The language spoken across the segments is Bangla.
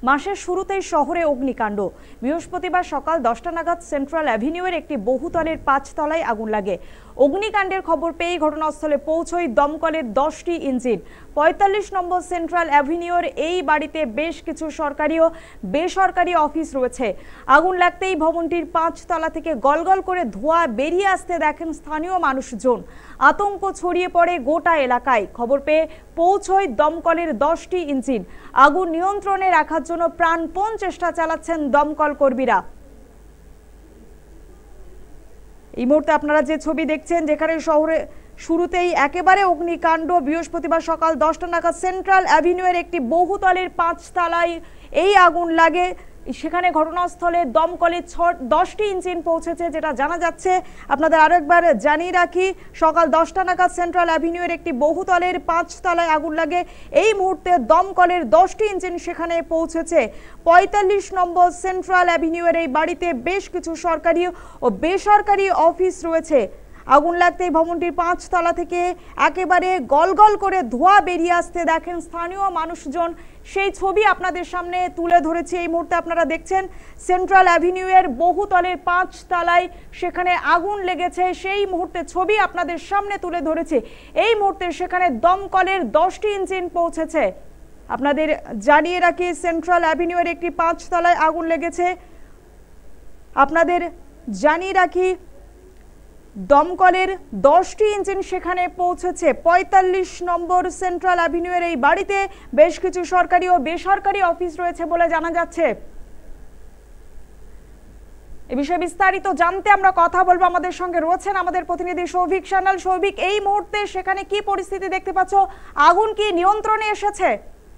মাসের শুরুতেই শহরে অগ্নিকাণ্ড। বৃহস্পতিবার সকাল 10টা নাগাদ সেন্ট্রাল অ্যাভিনিউয়ের একটি বহুতলের 5 তলায় আগুন লাগে। অগ্নিকাণ্ডের খবর পেয়ে ঘটনাস্থলে পৌঁছয় দমকলের 10টি ইঞ্জিন। 45 নম্বর সেন্ট্রাল অ্যাভিনিউর এই বাড়িতে বেশ কিছু সরকারি ও বেসরকারি অফিস রয়েছে। আগুন লাগতেই ভবনটির 5 তলা থেকে গলগল করে ধোঁয়া বেরিয়ে আসতে দেখেন স্থানীয় মানুষজন। আতঙ্ক ছড়িয়ে পড়ে গোটা এলাকায়। খবর পেয়ে পৌঁছয় দমকলের 10টি ইঞ্জিন। আগুন নিয়ন্ত্রণে রাখার জন্য প্রাণপণ চেষ্টা চালাচ্ছেন দমকল কর্মীরা। এই মুহূর্তে আপনারা যে ছবি দেখছেন, যেখানে শহরে শুরুতেই একেবারে অগ্নিকাণ্ড। বৃহস্পতিবার সকাল 10টা নাগাদ সেন্ট্রাল অ্যাভিনিউয়ের একটি বহুতলের 5 তলায় এই আগুন লাগে। সেখানে ঘটনাস্থলে দমকলের 10টি ইঞ্জিন পৌঁছেছে, যেটা জানা যাচ্ছে। আপনাদের আরো একবার জানিয়ে রাখি, সকাল 10টা নাগাদ সেন্ট্রাল অ্যাভিনিউয়ের একটি বহুতলের 5 তলায় আগুন লাগে। এই মুহূর্তে দমকলের 10টি ইঞ্জিন সেখানে পৌঁছেছে। 45 নম্বর সেন্ট্রাল অ্যাভিনিউয়ের এই বাড়িতে বেশ কিছু সরকারি ও বেসরকারি অফিস রয়েছে। আগুন লাগতেই ভবনটির 5 তলা থেকে একেবারে গলগল করে ধোঁয়া বেরিয়ে আসতে দেখেন স্থানীয় মানুষজন। সেই ছবি আপনাদের সামনে তুলে ধরেছি। এই মুহূর্তে আপনারা দেখছেন সেন্ট্রাল অ্যাভিনিউয়ের বহুতলের 5 তলায় সেখানে আগুন লেগেছে। সেই মুহূর্তে ছবি আপনাদের সামনে তুলে ধরেছি। এই মুহূর্তে সেখানে দমকলের 10টি ইঞ্জিন পৌঁছেছে। আপনাদের জানিয়ে রাখি, সেন্ট্রাল অ্যাভিনিউয়ের একটি 5 তলায় আগুন লেগেছে। আপনাদের জানিয়ে রাখি, দমকলের 10টি ইঞ্জিন সেখানে পৌঁছেছে। 45 নম্বর সেন্ট্রাল অ্যাভিনিউয়ের এই বাড়িতে বেশ কিছু সরকারি ও বেসরকারি অফিস রয়েছে বলে জানা যাচ্ছে। এই বিষয়ে বিস্তারিত জানতে আমরা কথা বলবো। আমাদের সঙ্গে রয়েছেন আমাদের প্রতিনিধি সৌভিক সান্যাল। সৌভিক, এই মুহূর্তে সেখানে কি পরিস্থিতি দেখতে পাচ্ছ? আগুন কি নিয়ন্ত্রণে এসেছে?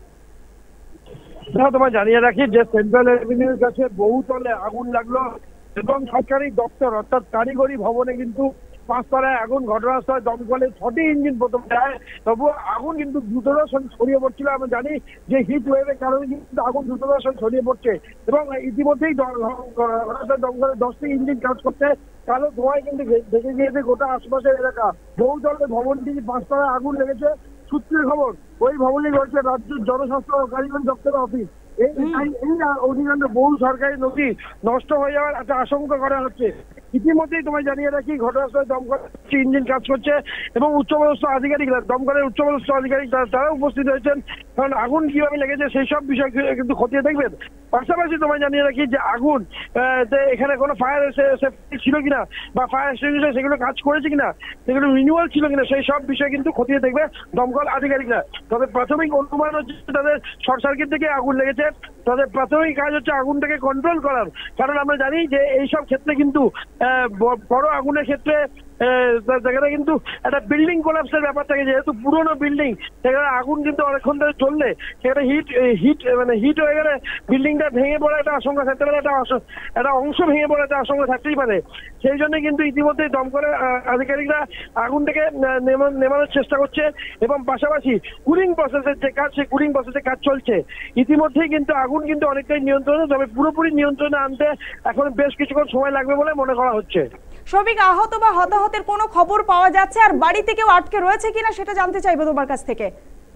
তোমায় জানিয়ে রাখি যে সেন্ট্রাল অ্যাভিনিউর কাছে বহুতলে আগুন লাগলো এবং সরকারি দপ্তর অর্থাৎ কারিগরি ভবনে কিন্তু 5 তলায় আগুন। ঘটনাস্থলে দমকলের 6টি ইঞ্জিন প্রথম যায়, তবুও আগুন কিন্তু দ্রুততার সঙ্গে ছড়িয়ে পড়ছিল। আমরা জানি যে হিট ওয়েভের কারণে কিন্তু আগুন দ্রুততার সঙ্গে ছড়িয়ে পড়ছে এবং ইতিমধ্যেই দমকলের 10টি ইঞ্জিন কাজ করছে। কালো ধোঁয়ায় কিন্তু দেখে গিয়েছে গোটা আশপাশের এলাকা। বহুতলের ভবনটি 5 তলায় আগুন লেগেছে। সূত্রের খবর, ওই ভবনে রয়েছে রাজ্যের জনস্বাস্থ্য ও কারিগরি দপ্তরের অফিস। এই অধিকাংশ বহু সরকারি নথি নষ্ট হয়ে যাওয়ার একটা আশঙ্কা করা হচ্ছে। ইতিমধ্যেই তোমায় জানিয়ে রাখি, ঘটনাস্থলে দমকলের ইঞ্জিন কাজ করছে এবং উচ্চপদস্থ আধিকারিকরা, দমকলের উচ্চপদস্থ আধিকারিক তারা উপস্থিত হয়েছেন, কারণ আগুন কিভাবে লেগেছে সেই সব বিষয় কিন্তু খতিয়ে দেখবেন। পাশাপাশি তোমায় জানিয়ে রাখি যে আগুন এখানে কোনো ফায়ার সেফটি ছিল কিনা বা ফায়ার এক্সটিংগুইশার সেগুলো কাজ করেছে কিনা, সেগুলো রিনিউয়াল ছিল কিনা, সেই সব বিষয় কিন্তু খতিয়ে দেখবে দমকল আধিকারিকরা। তবে প্রাথমিক অনুমান হচ্ছে তাদের শর্ট সার্কিট থেকে আগুন লেগেছে। তাদের প্রাথমিক কাজ হচ্ছে আগুনটাকে কন্ট্রোল করার, কারণ আমরা জানি যে এইসব ক্ষেত্রে কিন্তু বড় আগুনের ক্ষেত্রে সেখানে কিন্তু একটা বিল্ডিং কোলাপসের ব্যাপার থাকে। যেহেতু পুরোনো বিল্ডিং, সেখানে আগুন কিন্তু অনেকক্ষণ ধরে চললে সেখানে হিট হয়ে গেলে বিল্ডিংটা ভেঙে পড়ে একটা আশঙ্কা থাকতে পারে, একটা অংশ ভেঙে পড়ে একটা আশঙ্কা থাকতেই পারে। সেই জন্য কিন্তু ইতিমধ্যেই দমকলের আধিকারিকরা আগুনটাকে নেমানোর চেষ্টা করছে এবং পাশাপাশি কুলিং প্রসেসের যে কাজ, সেই কুলিং প্রসেসের কাজ চলছে। ইতিমধ্যেই কিন্তু আগুন কিন্তু অনেকটাই নিয়ন্ত্রণে, তবে পুরোপুরি নিয়ন্ত্রণে আনতে এখন বেশ কিছুক্ষণ সময় লাগবে বলে মনে করা হচ্ছে। সৌভিক, আহত বা হতাহতের কোনো খবর পাওয়া যাচ্ছে? আর বাড়িতে কেউ আটকে রয়েছে কিনা সেটা জানতে চাইবো তোমার কাছ থেকে।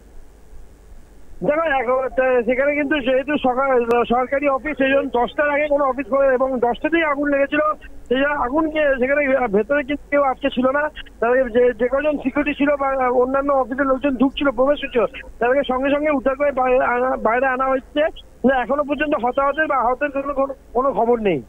দেখো, সেখানে কিন্তু যেহেতু সরকারি অফিস, সেই জন্য 10টার আগে কোনো অফিস করে এবং 10টাতেই আগুন লেগেছিল। সেই জন্য আগুনকে সেখানে ভেতরে কিন্তু কেউ আটকে ছিল না। তাদের যে কজন সিকিউরিটি ছিল বা অন্যান্য অফিসের লোকজন ঢুকছিল, প্রবেশ হচ্ছিল, তাদেরকে সঙ্গে সঙ্গে উদ্ধার করে বাইরে আনা হচ্ছে। এখনো পর্যন্ত হতাহতের বা আহতের কোনো খবর নেই।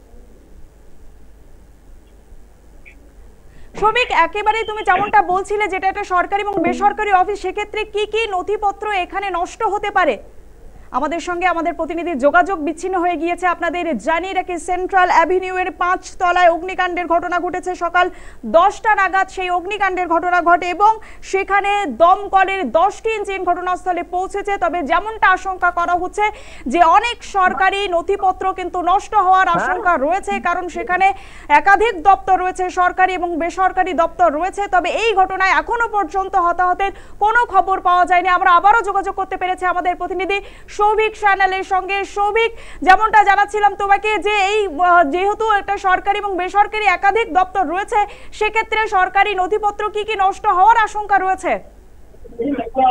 সৌভিক, একেবারেই তুমি যেমনটা বলছিলে, যেটা একটা সরকারি এবং বেসরকারি অফিস, সেক্ষেত্রে কি কি নথিপত্র এখানে নষ্ট হতে পারে? আমাদের সঙ্গে আমাদের প্রতিনিধির যোগাযোগ বিচ্ছিন্ন হয়ে গিয়েছে। আপনাদের জানিয়ে রাখি, সেন্ট্রাল অ্যাভিনিউয়ের 5 তলায় অগ্নিকাণ্ডের ঘটনা ঘটেছে। সকাল 10টা নাগাদ সেই অগ্নিকাণ্ডের ঘটনা ঘটে এবং সেখানে দমকলের 10টি ইঞ্জিন ঘটনাস্থলে পৌঁছেছে। তবে যেমনটা আশঙ্কা করা হচ্ছে যে অনেক সরকারি নথিপত্র কিন্তু নষ্ট হওয়ার আশঙ্কা রয়েছে, কারণ সেখানে একাধিক দপ্তর রয়েছে, সরকারি এবং বেসরকারি দপ্তর রয়েছে। তবে এই ঘটনায় এখনো পর্যন্ত হতাহতের কোনো খবর পাওয়া যায়নি। আমরা আবারও যোগাযোগ করতে পেরেছি আমাদের প্রতিনিধি সৌভিক সান্যালের সঙ্গে। সৌভিক, যেমনটা জানাচ্ছিলাম তোমাকে যে এই যেহেতু একটা সরকারি এবং বেসরকারি একাধিক দপ্তর রয়েছে, সেক্ষেত্রে সরকারি নথিপত্র কি কি নষ্ট হওয়ার আশঙ্কা রয়েছে?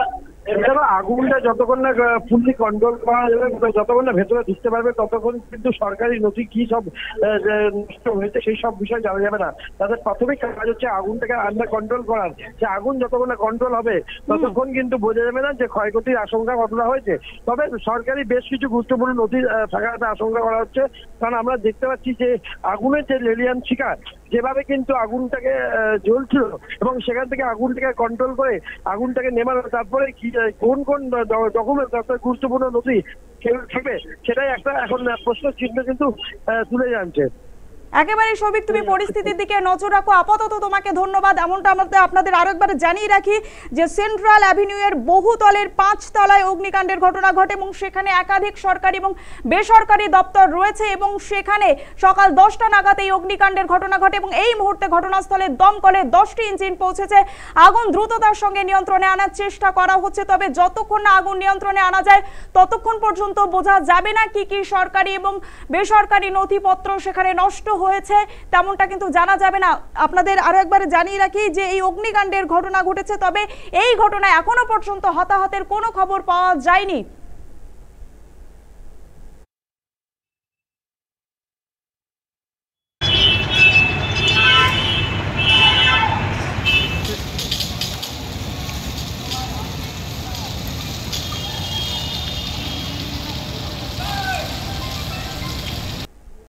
এছাড়া আগুনটা যতক্ষণ না ফুললি কন্ট্রোল করা যাবে, যতক্ষণ না ভেতরে ঢুকতে পারবে, ততক্ষণ কিন্তু সরকারি নথি কি সব নষ্ট হয়েছে সেই সব বিষয় জানা যাবে না। তাদের প্রাথমিক কাজ হচ্ছে আগুনটাকে আন্ডার কন্ট্রোল করার। সে আগুন যতক্ষণ না কন্ট্রোল হবে ততক্ষণ কিন্তু বোঝা যাবে না যে ক্ষয়ক্ষতির আশঙ্কা কতটা হয়েছে। তবে সরকারি বেশ কিছু গুরুত্বপূর্ণ নথি থাকার আশঙ্কা করা হচ্ছে, কারণ আমরা দেখতে পাচ্ছি যে আগুনের যে লেলিয়ান শিকার যেভাবে কিন্তু আগুনটাকে জ্বলছিল এবং সেখান থেকে আগুনটাকে কন্ট্রোল করে আগুনটাকে নেমানো, তারপরে কি কোন কোন ডকুমেন্ট গুরুত্বপূর্ণ নথি থাকবে সেটাই একটা এখন প্রশ্ন চিহ্ন কিন্তু তুলে জানছে। একেবারে সৌভিক, তুমি পরিস্থিতির দিকে নজর রাখো। আপাতত তোমাকে ধন্যবাদ। এমনটা আপনাদের আরো একবার জানিয়ে রাখি যে সেন্ট্রাল অ্যাভিনিউয়ের বহুতলের 5 তলায় অগ্নিকাণ্ডের ঘটনা ঘটে এবং সেখানে একাধিক সরকারি এবং বেসরকারি দপ্তর রয়েছে এবং সেখানে সকাল 10টা নাগাদ এই অগ্নিকাণ্ডের ঘটনা ঘটে এবং এই মুহূর্তে ঘটনাস্থলে দমকলের 10টি ইঞ্জিন পৌঁছেছে। আগুন দ্রুততার সঙ্গে নিয়ন্ত্রণে আনার চেষ্টা করা হচ্ছে, তবে যতক্ষণ না আগুন নিয়ন্ত্রণে আনা যায় ততক্ষণ পর্যন্ত বোঝা যাবে না কি কি সরকারি এবং বেসরকারি নথিপত্র সেখানে নষ্ট হয়েছে, তেমনটা কিন্তু জানা যাবে না। আপনাদের আরো একবার জানিয়ে রাখি যে এই অগ্নিকাণ্ডের ঘটনা ঘটেছে, তবে এই ঘটনায় এখনো পর্যন্ত হতাহতের কোনো খবর পাওয়া যায়নি।